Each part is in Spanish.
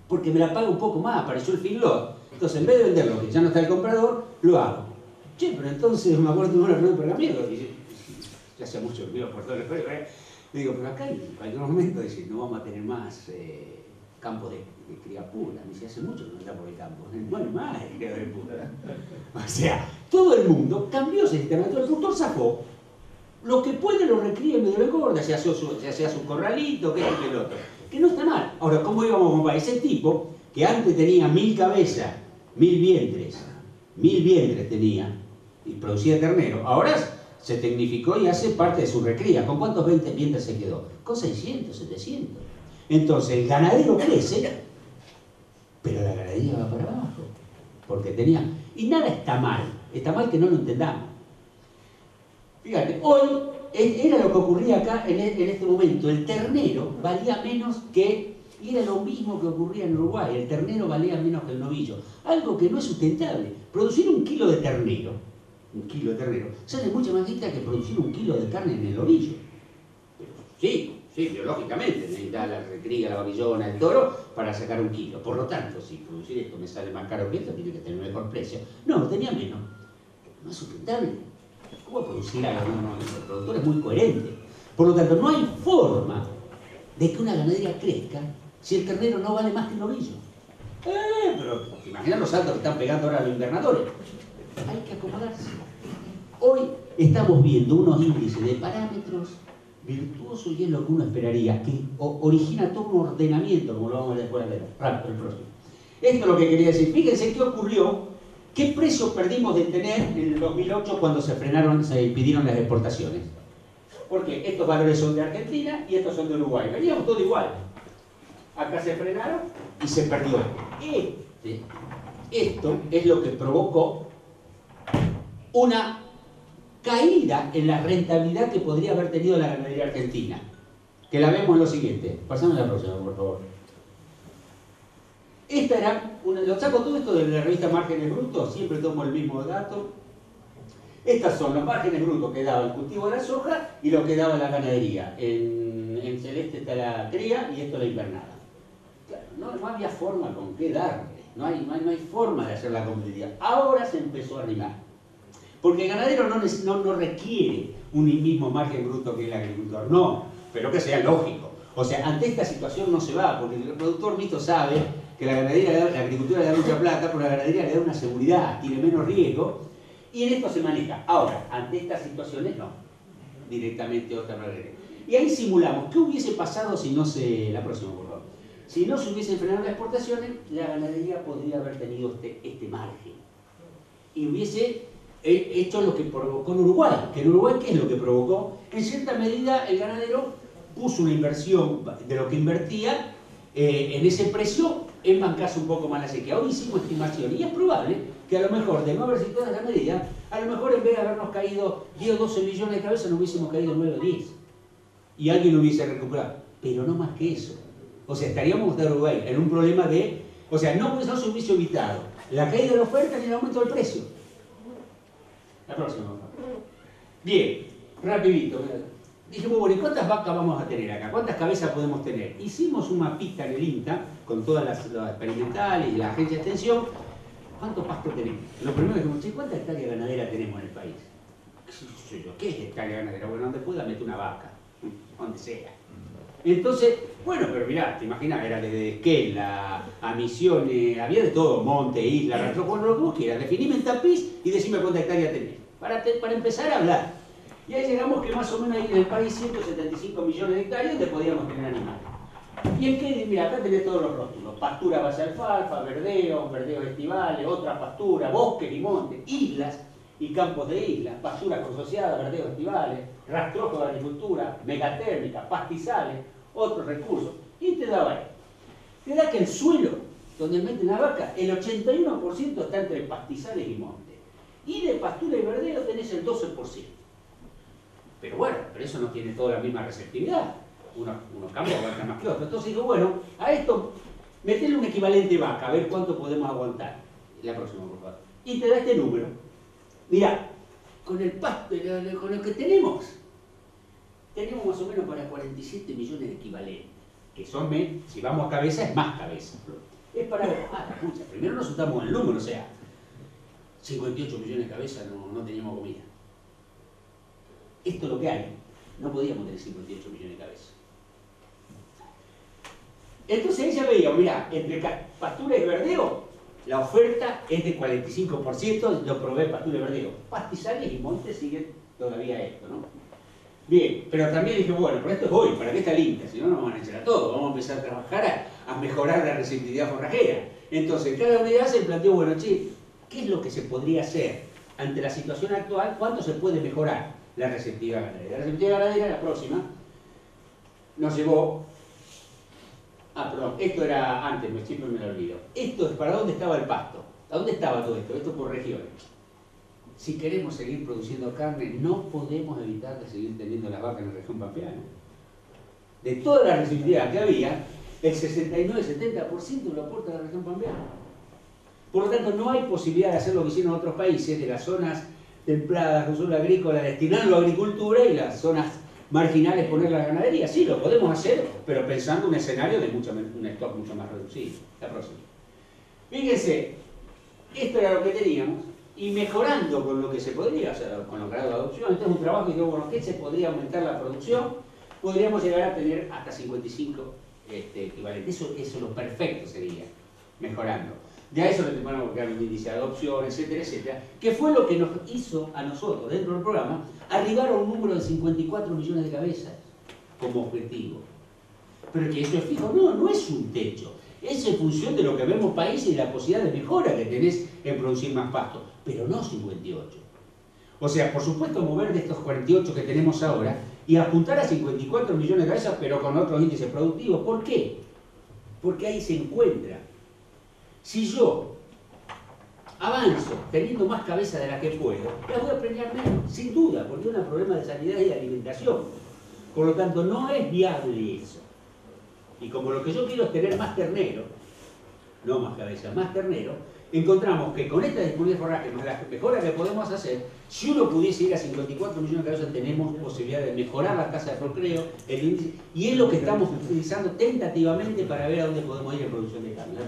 porque me la paga un poco más, apareció el feedlot. Entonces, en vez de venderlo, que ya no está el comprador, lo hago. Che, pero entonces me acuerdo de una reunión de pergamiento, ya hacía mucho que me iba por todo el juego, digo, pero acá en cualquier momento dice, no vamos a tener más campos de cría pura. Me dice, hace mucho que no está por el campo. No hay más de cría de pura. O sea, todo el mundo cambió ese sistema. Entonces el productor zafó. Lo que puede lo recría en medio de la engorda, se hacía su corralito, que esto, que el otro. Que no está mal. Ahora, ¿cómo íbamos a comprar? Ese tipo, que antes tenía 1000 cabezas, 1000 vientres tenía, y producía ternero, ahora se tecnificó y hace parte de su recría. ¿Con cuántos vientres se quedó? Con 600, 700. Entonces el ganadero crece, pero la ganadería va para abajo. Porque tenía... Y nada está mal que no lo entendamos. Fíjate, hoy era lo que ocurría acá en este momento. El ternero valía menos que... Y era lo mismo que ocurría en Uruguay. El ternero valía menos que el novillo. Algo que no es sustentable. Producir un kilo de ternero, sale mucha más guita que producir un kilo de carne en el novillo. Sí, biológicamente. Necesita la recría, la babillona, el toro para sacar un kilo. Por lo tanto, si producir esto me sale más caro que esto, tiene que tener un mejor precio. No, tenía menos. No es sustentable. ¿Cómo producir algo? No, el productor es muy coherente. Por lo tanto, no hay forma de que una ganadería crezca si el ternero no vale más que el novillo. Pero imagina los saltos que están pegando ahora los invernadores. Hay que acomodarse. Hoy estamos viendo unos índices de parámetros virtuosos y es lo que uno esperaría, que origina todo un ordenamiento, como lo vamos a ver después de el próximo. Esto es lo que quería decir. Fíjense qué ocurrió, qué precio perdimos de tener en el 2008 cuando se impidieron las exportaciones. Porque estos valores son de Argentina y estos son de Uruguay. Veníamos todo igual. Acá se frenaron y se perdió. Esto es lo que provocó una caída en la rentabilidad que podría haber tenido la ganadería argentina. Que la vemos en lo siguiente. Pasamos a la próxima, por favor. Esta era, lo saco todo esto de la revista Márgenes Brutos, siempre tomo el mismo dato. Estas son los márgenes brutos que daba el cultivo de la soja y lo que daba la ganadería. En celeste está la cría y esto la invernada. Claro, no había forma con qué darle, no hay forma de hacer la competitividad. Ahora se empezó a arrimar. Porque el ganadero no requiere un mismo margen bruto que el agricultor, no, pero que sea lógico. O sea, ante esta situación no se va, porque el productor mixto sabe que la agricultura le da mucha plata, pero la ganadería le da una seguridad, tiene menos riesgo, y en esto se maneja. Ahora, ante estas situaciones no, directamente otra manera. Y ahí simulamos, ¿qué hubiese pasado si no se... La próxima, por favor. Si no se hubiesen frenado las exportaciones, la ganadería podría haber tenido este margen. Y hubiese hecho lo que provocó en Uruguay. Que en Uruguay, ¿qué es lo que provocó? En cierta medida, el ganadero puso una inversión de lo que invertía en ese precio en bancarse un poco más la sequía. Hoy hicimos estimación y es probable que a lo mejor, de no haber situado la medida, a lo mejor en vez de habernos caído 10 o 12 millones de cabezas, nos hubiésemos caído 9 o 10. Y alguien lo hubiese recuperado. Pero no más que eso. O sea, estaríamos de Uruguay en un problema de... O sea, no se hubiese evitado la caída de la oferta ni el aumento del precio. La próxima. Bien, rapidito. Dijimos, bueno, ¿y cuántas vacas vamos a tener acá? ¿Cuántas cabezas podemos tener? Hicimos un mapita en el INTA, con todas las experimentales y la agencia de extensión. ¿Cuánto pasto tenemos? Lo primero que dijimos, ¿cuánta hectárea ganadera tenemos en el país? ¿Qué es hectárea ganadera? Bueno, donde pueda meter una vaca, donde sea. Entonces, bueno, pero mirá, te imaginas, era desde Esquela a Misiones, había de todo, monte, isla, rastro, bueno, lo que vos quieras. Definime en tapiz y decime cuánta hectárea tenés, para empezar a hablar. Y ahí llegamos que más o menos hay en el país 175 millones de hectáreas donde podíamos tener animales. Y en que, mira, acá tenés todos los rótulos, pastura base alfalfa, verdeos estivales, otra pastura, bosques y montes, islas y campos de islas, pasturas consociadas, verdeos estivales, rastrojo de agricultura, megatérmica, pastizales, otros recursos. Y te da ahí. Te da que el suelo donde meten la vaca, el 81% está entre pastizales y montes. Y de pastura y verdeo tenés el 12%. Pero bueno, pero eso no tiene toda la misma receptividad. Unos campos aguantan más que otros. Entonces digo, bueno, a esto, meterle un equivalente vaca, a ver cuánto podemos aguantar. La próxima, por favor. Y te da este número. Mirá, con el pasto, con lo que tenemos más o menos para 47 millones de equivalentes. Que son, si vamos a cabeza, es más cabeza. para ver. Pucha, primero nos juntamos el número, o sea, 58 millones de cabezas no teníamos comida. Esto es lo que hay. No podíamos tener 58 millones de cabezas. Entonces ahí ya veíamos, mirá, entre pastura y verdeo, la oferta es de 45%, lo provee pastura y verdeo. Pastizales y montes siguen todavía esto, ¿no? Bien, pero también dije, bueno, pero esto es hoy, ¿para qué está limpia? Si no, nos van a echar a todos. Vamos a empezar a trabajar a mejorar la receptividad forrajera. Entonces, cada unidad se planteó, bueno, che, ¿qué es lo que se podría hacer ante la situación actual? ¿Cuánto se puede mejorar la receptividad ganadera? La receptividad ganadera, la próxima, nos llevó... perdón, esto era antes, siempre me lo olvido. Esto es para dónde estaba el pasto. ¿A dónde estaba todo esto? Esto por regiones. Si queremos seguir produciendo carne, no podemos evitar de seguir teniendo las vacas en la región pampeana. De toda la receptividad que había, el 69-70% lo aporta la región pampeana. Por lo tanto, no hay posibilidad de hacer lo que hicieron otros países, de las zonas templadas con suelo agrícola, destinarlo a agricultura y las zonas marginales poner la ganadería. Sí, lo podemos hacer, pero pensando un escenario de un stock mucho más reducido. La próxima. Fíjense, esto era lo que teníamos. Y mejorando con lo que se podría, o sea, con los grados de adopción. Este es un trabajo que digo, bueno, ¿qué se podría aumentar la producción? Podríamos llegar a tener hasta 55 equivalentes. Eso es lo perfecto sería, mejorando. De a eso le tenemos que buscar un índice de adopción, etcétera, etcétera, que fue lo que nos hizo a nosotros, dentro del programa, arribar a un número de 54 millones de cabezas como objetivo. Pero que eso es fijo, no es un techo. Es en función de lo que vemos países y la posibilidad de mejora que tenés en producir más pasto, pero no 58. O sea, por supuesto, mover de estos 48 que tenemos ahora y apuntar a 54 millones de cabezas, pero con otros índices productivos. ¿Por qué? Porque ahí se encuentra. Si yo avanzo teniendo más cabezas de las que puedo, las voy a premiar menos, sin duda, porque es un problema de sanidad y de alimentación. Por lo tanto, no es viable eso. Y como lo que yo quiero es tener más ternero, no más cabezas, más ternero, encontramos que con esta disponibilidad de forraje, más la mejora que podemos hacer, si uno pudiese ir a 54 millones de cabezas, tenemos posibilidad de mejorar la tasa de procreo, el índice, y es lo que estamos utilizando tentativamente para ver a dónde podemos ir en producción de carne.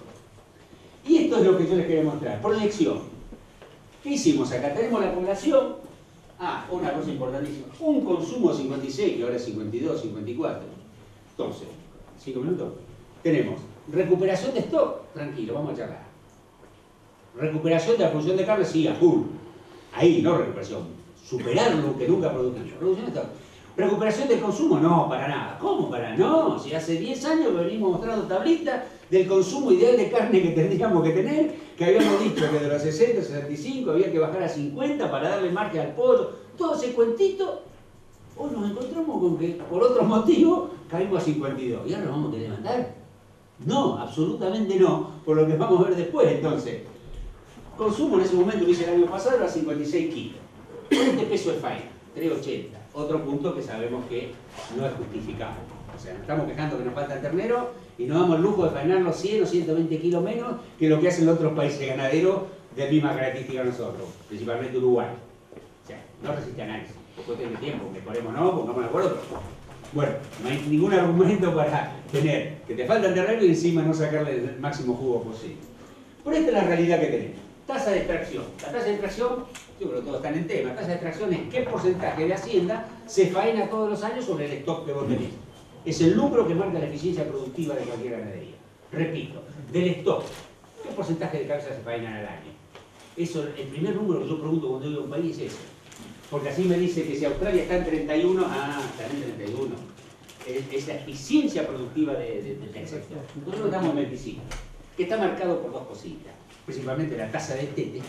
Y esto es lo que yo les quería mostrar. Proyección. ¿Qué hicimos acá? Tenemos la población. Una cosa importantísima. Un consumo de 56, que ahora es 52, 54. Entonces, 5 minutos. Tenemos recuperación de stock. Tranquilo, vamos a charlar. Recuperación de la producción de carne, sí, a full. Ahí, no recuperación. Superar lo que nunca produjimos. Producción de stock. ¿Recuperación del consumo? No, para nada. ¿Cómo para? No, si hace 10 años venimos mostrando tablitas del consumo ideal de carne que tendríamos que tener, que habíamos dicho que de los 60 a 65 había que bajar a 50 para darle margen al pollo. Todo ese cuentito, hoy nos encontramos con que por otros motivos caímos a 52. ¿Y ahora nos vamos a querer levantar? No, absolutamente no, por lo que vamos a ver después. Entonces, consumo en ese momento, lo hice el año pasado, era 56 kilos. Este peso de faena, 380. Otro punto que sabemos que no es justificable. O sea, nos estamos quejando que nos falta ternero y nos damos el lujo de faenarnos 100 o 120 kilos menos que lo que hacen los otros países ganaderos de misma característica que nosotros, principalmente Uruguay. O sea, no resiste análisis. Después tiene tiempo, mejoremos no, pongamos de acuerdo. Bueno, no hay ningún argumento para tener que te falta terreno y encima no sacarle el máximo jugo posible. Pero esta es la realidad que tenemos. Tasa de extracción. La tasa de extracción, yo creo que todos están en tema. Tasa de extracción es qué porcentaje de hacienda se faena todos los años sobre el stock que vos tenés. Es el número que marca la eficiencia productiva de cualquier ganadería. Repito, del stock, ¿qué porcentaje de cabezas se faenan al año? Eso, el primer número que yo pregunto cuando voy a un país es ese. Porque así me dice que si Australia está en 31, está en 31. Es la eficiencia productiva del sector. Nosotros estamos en 25, que está marcado por dos cositas. Principalmente la tasa de tete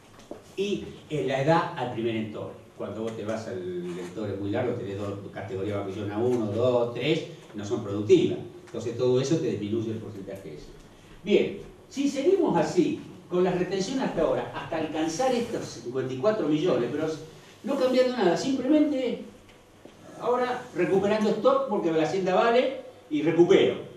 y la edad al primer entore. Cuando vos te vas al entore muy largo, tenés dos categorías de vacunación a 1, 2, 3, no son productivas. Entonces todo eso te disminuye el porcentaje ese. Bien, si seguimos así, con la retención hasta ahora, hasta alcanzar estos 54 millones, pero no cambiando nada, simplemente ahora recuperando stock porque la hacienda vale y recupero.